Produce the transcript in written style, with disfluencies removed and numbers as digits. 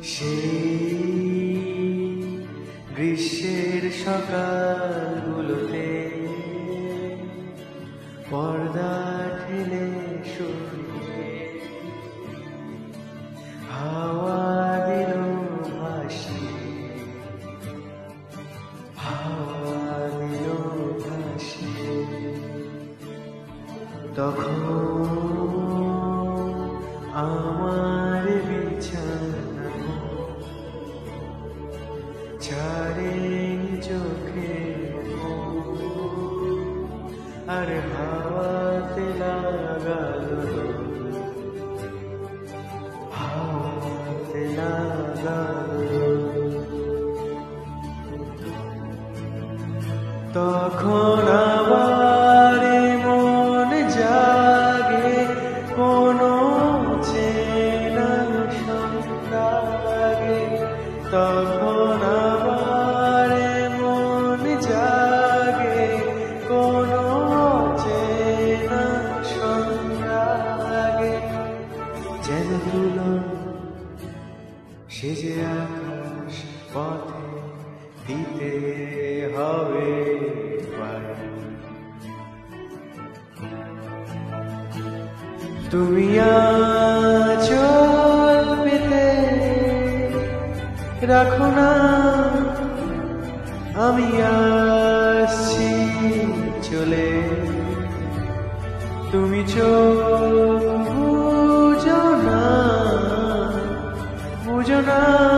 সেই গ্রীষ্মের সকালগুলোতে পর্দা ঠেলে সরিয়ে হাওয়া দিল ভাসিয়ে, হাওয়া দিল ভাসিয়ে। তখন আমার বিছানা ছাড়ে চোখে আর হাওয়াতে লাগালো, হাওয়াতে লাগালো। তখন আবার মন জাগে কোনো চেনা সন্ধ্যা লাগে। তখন আবার মন জাগে কোনো চেনা সন্ধ্যা লাগে। যেন দুলন সেজে আকাশ পথে দিতে হবে পায়ে। তুমি আঁচল পেতে রাখো না, আমি আসছি চলে। তুমি চোখ বুঝো না, বুঝো না।